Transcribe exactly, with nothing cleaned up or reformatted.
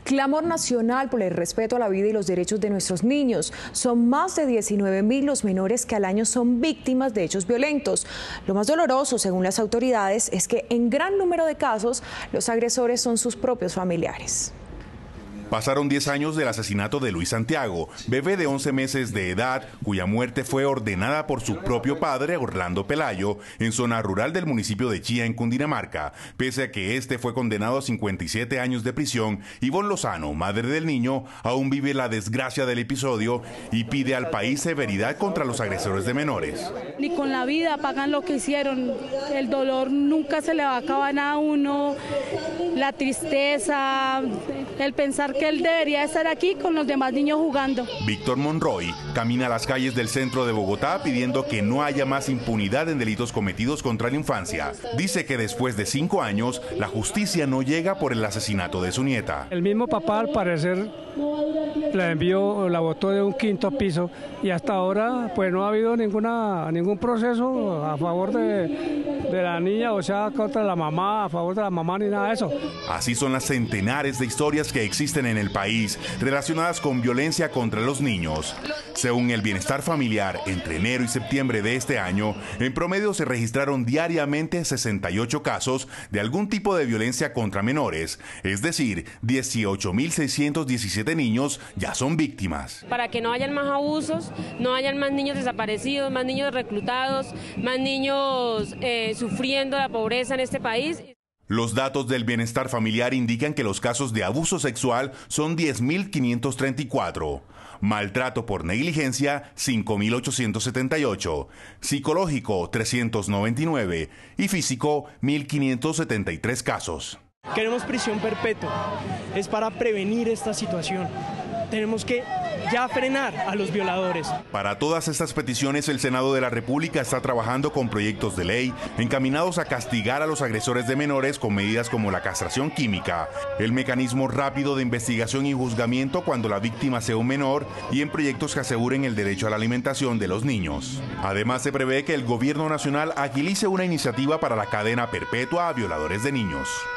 Clamor nacional por el respeto a la vida y los derechos de nuestros niños. Son más de diecinueve mil los menores que al año son víctimas de hechos violentos. Lo más doloroso, según las autoridades, es que en gran número de casos los agresores son sus propios familiares. Pasaron diez años del asesinato de Luis Santiago, bebé de once meses de edad, cuya muerte fue ordenada por su propio padre, Orlando Pelayo, en zona rural del municipio de Chía, en Cundinamarca. Pese a que este fue condenado a cincuenta y siete años de prisión, Ivonne Lozano, madre del niño, aún vive la desgracia del episodio y pide al país severidad contra los agresores de menores. Ni con la vida pagan lo que hicieron. El dolor nunca se le va a acabar a uno, la tristeza, el pensar que él debería estar aquí con los demás niños jugando. Víctor Monroy camina a las calles del centro de Bogotá pidiendo que no haya más impunidad en delitos cometidos contra la infancia. Dice que después de cinco años, la justicia no llega por el asesinato de su nieta. El mismo papá, al parecer, la envió, la botó de un quinto piso y hasta ahora pues no ha habido ninguna, ningún proceso a favor de, de la niña, o sea, contra la mamá, a favor de la mamá, ni nada de eso. Así son las centenares de historias que existen en el país relacionadas con violencia contra los niños. Según el Bienestar Familiar, entre enero y septiembre de este año, en promedio se registraron diariamente sesenta y ocho casos de algún tipo de violencia contra menores, es decir, dieciocho mil seiscientos diecisiete niños ya son víctimas. Para que no hayan más abusos, no hayan más niños desaparecidos, más niños reclutados, más niños eh, sufriendo la pobreza en este país. Los datos del Bienestar Familiar indican que los casos de abuso sexual son diez mil quinientos treinta y cuatro, maltrato por negligencia cinco mil ochocientos setenta y ocho, psicológico trescientos noventa y nueve y físico mil quinientos setenta y tres casos. Queremos prisión perpetua, es para prevenir esta situación. Tenemos que ya frenar a los violadores. Para todas estas peticiones, el Senado de la República está trabajando con proyectos de ley encaminados a castigar a los agresores de menores con medidas como la castración química, el mecanismo rápido de investigación y juzgamiento cuando la víctima sea un menor y en proyectos que aseguren el derecho a la alimentación de los niños. Además, se prevé que el Gobierno Nacional agilice una iniciativa para la cadena perpetua a violadores de niños.